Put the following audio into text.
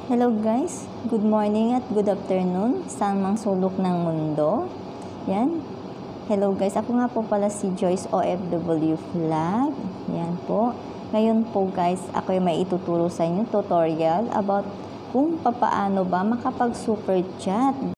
Hello guys, good morning at good afternoon sa mang sulok ng mundo. Yan. Hello guys, ako nga po pala si Joyce OFW Vlog. Yan po. Ngayon po guys, ako ay may ituturo sa inyo tutorial about kung papaano ba makapag super chat